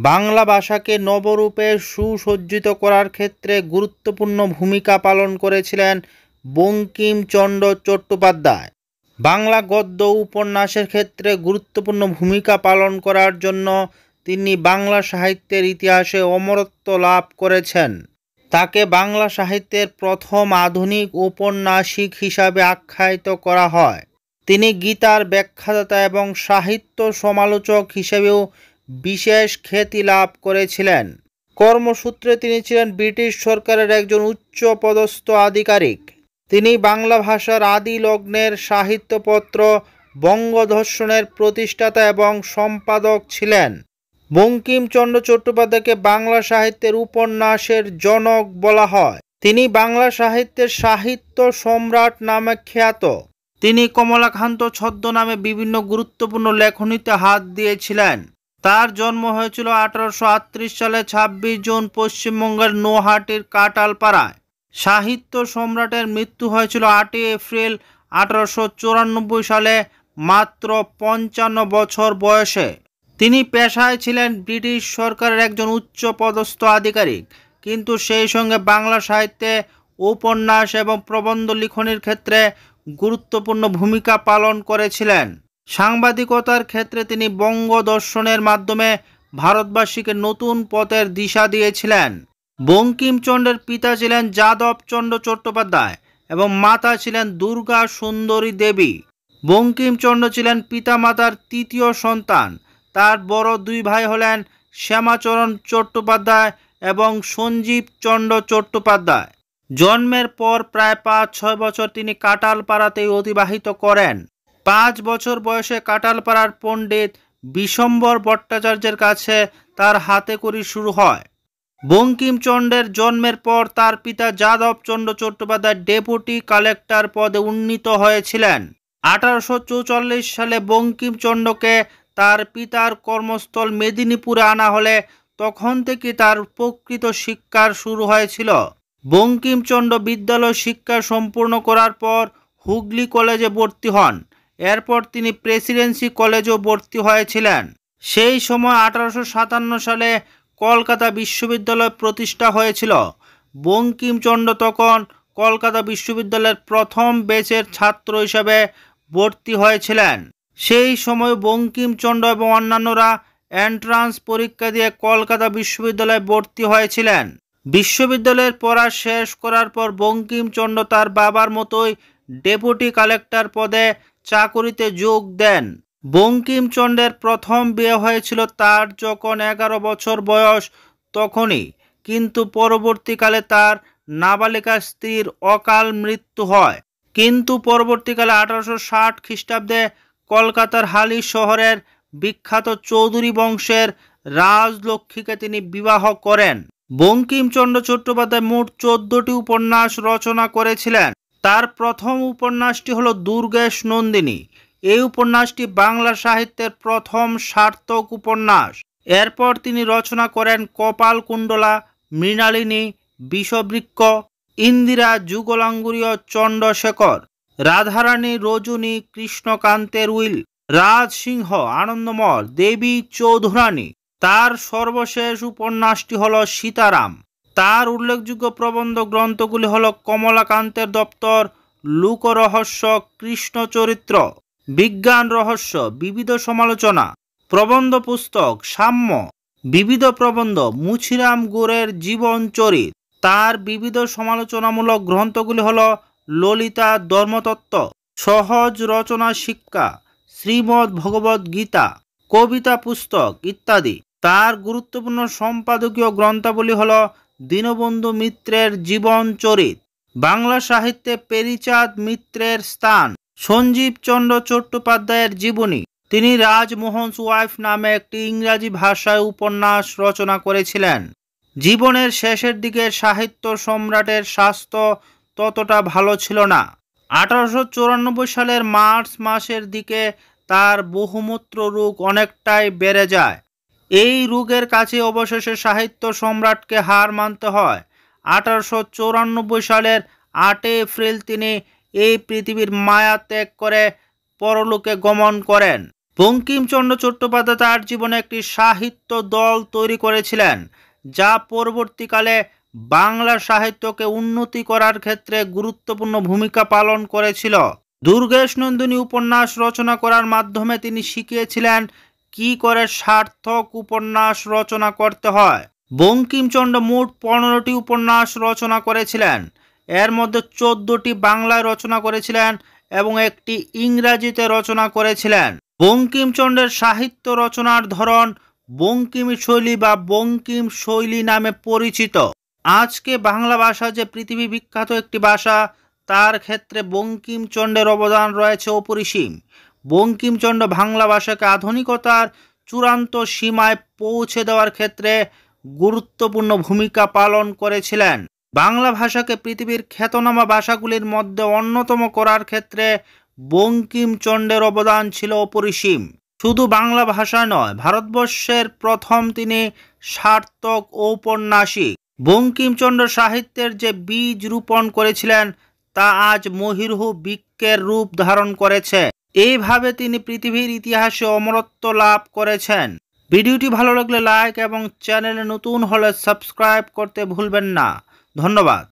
বাংলা ভাষাকে নবরূপে সুসজ্জিত করার ক্ষেত্রে গুরুত্বপূর্ণ ভূমিকা পালন করেছিলেন বঙ্কিমচন্দ্র চট্টোপাধ্যায়। বাংলা গদ্য উপন্যাসের ক্ষেত্রে গুরুত্বপূর্ণ ভূমিকা পালন করার জন্য তিনি বাংলা সাহিত্যের ইতিহাসে অমরত্ব লাভ করেছেন। তাকে বাংলা সাহিত্যের প্রথম আধুনিক ঔপন্যাসিক হিসাবে আখ্যায়িত করা হয়। তিনি গীতার ব্যাখ্যাদাতা এবং সাহিত্য সমালোচক হিসেবেও বিশেষ খ্যাতি লাভ করেছিলেন। কর্মসূত্রে তিনি ছিলেন ব্রিটিশ সরকারের একজন উচ্চপদস্থ আধিকারিক। তিনি বাংলা ভাষার আদি লগ্নের সাহিত্যপত্র বঙ্গদর্শনের প্রতিষ্ঠাতা এবং সম্পাদক ছিলেন। বঙ্কিমচন্দ্র চট্টোপাধ্যায়কে বাংলা সাহিত্যের উপন্যাসের জনক বলা হয়। তিনি বাংলা সাহিত্যের সাহিত্য সম্রাট নামে খ্যাত। তিনি কমলাকান্ত ছদ্মনামে বিভিন্ন গুরুত্বপূর্ণ লেখনীতে হাত দিয়েছিলেন। তার জন্ম হয়েছিল 1838 সালে 26 জুন পশ্চিমবঙ্গের নৈহাটির কাটালপাড়ায়। সাহিত্য সম্রাটের মৃত্যু হয়েছিল 8 এপ্রিল 1894 সালে মাত্র 55 বছর বয়সে। তিনি পেশায় ছিলেন ব্রিটিশ সরকারের একজন উচ্চপদস্থ আধিকারিক, কিন্তু সেই সঙ্গে বাংলা সাহিত্যে উপন্যাস এবং প্রবন্ধ লিখনের ক্ষেত্রে গুরুত্বপূর্ণ ভূমিকা পালন করেছিলেন। সাংবাদিকতার ক্ষেত্রে তিনি বঙ্গদর্শনের মাধ্যমে ভারতবাসীকে নতুন পথের দিশা দিয়েছিলেন। বঙ্কিমচন্দ্রের পিতা ছিলেন যাদবচন্দ্র চট্টোপাধ্যায় এবং মাতা ছিলেন দুর্গা সুন্দরী দেবী। বঙ্কিমচন্দ্র ছিলেন পিতামাতার তৃতীয় সন্তান। তার বড় দুই ভাই হলেন শ্যামাচরণ চট্টোপাধ্যায় এবং সঞ্জীব চন্দ্র চট্টোপাধ্যায়। জন্মের পর প্রায় 5-6 বছর তিনি কাটালপাড়াতেই অতিবাহিত করেন। 5 বছর বয়সে কাটালপাড়ার পণ্ডিত বিশ্বম্বর ভট্টাচার্যের কাছে তার হাতেখড়ি শুরু হয়। বঙ্কিমচন্দ্রের জন্মের পর তার পিতা যাদবচন্দ্র চট্টোপাধ্যায় ডেপুটি কালেক্টর পদে উন্নীত হয়েছিলেন। 1844 সালে বঙ্কিমচন্দ্রকে তার পিতার কর্মস্থল মেদিনীপুরে আনা হলে তখন থেকে তার প্রকৃত শিক্ষার শুরু হয়েছিল। বঙ্কিমচন্দ্র বিদ্যালয় শিক্ষা সম্পূর্ণ করার পর হুগলি কলেজে ভর্তি হন। এরপর তিনি প্রেসিডেন্সি কলেজেও ভর্তি হয়েছিলেন। সেই সময় 1857 সালে কলকাতা বিশ্ববিদ্যালয় প্রতিষ্ঠা হয়েছিল। বঙ্কিমচন্দ্র তখন কলকাতা বিশ্ববিদ্যালয়ের প্রথম ব্যাচের ছাত্র হিসেবে ভর্তি হয়েছিলেন। সেই সময় বঙ্কিমচন্দ্র এবং অন্যান্যরা এন্ট্রান্স পরীক্ষা দিয়ে কলকাতা বিশ্ববিদ্যালয়ে ভর্তি হয়েছিলেন। বিশ্ববিদ্যালয়ের পড়া শেষ করার পর বঙ্কিমচন্দ্র তার বাবার মতোই ডেপুটি কালেক্টর পদে চাকুরিতে যোগ দেন। বঙ্কিমচন্দ্রের প্রথম বিয়ে হয়েছিল তার যখন 11 বছর বয়স তখনই, কিন্তু পরবর্তীকালে তার নাবালিকা স্ত্রীর অকাল মৃত্যু হয়। কিন্তু পরবর্তীকালে 1860 খ্রিস্টাব্দে কলকাতার হালি শহরের বিখ্যাত চৌধুরী বংশের রাজলক্ষ্মীকে তিনি বিবাহ করেন। বঙ্কিমচন্দ্র চট্টোপাধ্যায় মোট 14টি উপন্যাস রচনা করেছিলেন। তার প্রথম উপন্যাসটি হল দুর্গেশ নন্দিনী। এই উপন্যাসটি বাংলা সাহিত্যের প্রথম সার্থক উপন্যাস। এরপর তিনি রচনা করেন কপালকুণ্ডলা, মৃণালিনী, বিষবৃক্ষ, ইন্দিরা, যুগলাঙ্গুরীয়, চন্দ্রশেখর, রাধারানী, রজনী, কৃষ্ণকান্তের উইল, রাজসিংহ, আনন্দমঠ, দেবী চৌধুরানী। তার সর্বশেষ উপন্যাসটি হল সীতারাম। তার উল্লেখযোগ্য প্রবন্ধ গ্রন্থগুলি হল কমলাকান্তের দপ্তর, লোকরহস্য, কৃষ্ণচরিত্র, বিজ্ঞান রহস্য, বিবিধ সমালোচনা, প্রবন্ধ পুস্তক, সাম্য, বিবিধ প্রবন্ধ, মুছিরাম গুড়ের জীবনচরিত। তার বিবিধ সমালোচনামূলক গ্রন্থগুলি হল ললিতা ধর্মতত্ত্ব, সহজ রচনা শিক্ষা, শ্রীমদ্ ভগবদ্ গীতা, কবিতা পুস্তক ইত্যাদি। তার গুরুত্বপূর্ণ সম্পাদকীয় গ্রন্থাবলী হল দীনবন্ধু মিত্রের জীবনচরিত, বাংলা সাহিত্যে পেরিচাঁদ মিত্রের স্থান, সঞ্জীব চন্দ্র চট্টোপাধ্যায়ের জীবনী। তিনি রাজমোহনস ওয়াইফ নামে একটি ইংরাজি ভাষায় উপন্যাস রচনা করেছিলেন। জীবনের শেষের দিকে সাহিত্য সম্রাটের স্বাস্থ্য ততটা ভালো ছিল না। 1894 সালের মার্চ মাসের দিকে তার বহুমূত্র রোগ অনেকটাই বেড়ে যায়। এই রোগের কাছে অবশেষে সাহিত্য সম্রাটকে হার মানতে হয়। 1894 সালের 8 এপ্রিল তিনি এই পৃথিবীর মায়া ত্যাগ করে পরলোকে গমন করেন। বঙ্কিমচন্দ্র চট্টোপাধ্যায় তার জীবনে একটি সাহিত্য দল তৈরি করেছিলেন, যা পরবর্তীকালে বাংলা সাহিত্যকে উন্নতি করার ক্ষেত্রে গুরুত্বপূর্ণ ভূমিকা পালন করেছিল। দুর্গেশ নন্দিনী উপন্যাস রচনা করার মাধ্যমে তিনি শিখিয়েছিলেন কি করে সার্থক উপন্যাস রচনা করতে হয়। বঙ্কিমচন্দ্র মোট 15টি উপন্যাস রচনা করেছিলেন। এর মধ্যে 14টি বাংলায় রচনা করেছিলেন এবং একটি ইংরাজিতে রচনা করেছিলেন। বঙ্কিমচন্দ্রের সাহিত্য রচনার ধরন বঙ্কিমী শৈলী বা বঙ্কিম শৈলী নামে পরিচিত। আজকে বাংলা ভাষা যে পৃথিবী বিখ্যাত একটি ভাষা, তার ক্ষেত্রে বঙ্কিমচন্দ্রের অবদান রয়েছে অপরিসীম। বঙ্কিমচন্দ্র বাংলা ভাষাকে আধুনিকতার চূড়ান্ত সীমায় পৌঁছে দেওয়ার ক্ষেত্রে গুরুত্বপূর্ণ ভূমিকা পালন করেছিলেন। বাংলা ভাষাকে পৃথিবীর খ্যাতনামা ভাষাগুলির মধ্যে অন্যতম করার ক্ষেত্রে বঙ্কিমচন্দ্রের অবদান ছিল অপরিসীম। শুধু বাংলা ভাষা নয়, ভারতবর্ষের প্রথম তিনি সার্থক ঔপন্যাসিক। বঙ্কিমচন্দ্র সাহিত্যের যে বীজ রোপণ করেছিলেন তা আজ মহীরুহ বৃক্ষের রূপ ধারণ করেছে। এইভাবে তিনি পৃথিবীর ইতিহাসে অমরত্ব লাভ করেছেন। ভিডিওটি ভালো লাগলে লাইক এবং চ্যানেলে নতুন হলে সাবস্ক্রাইব করতে ভুলবেন না। ধন্যবাদ।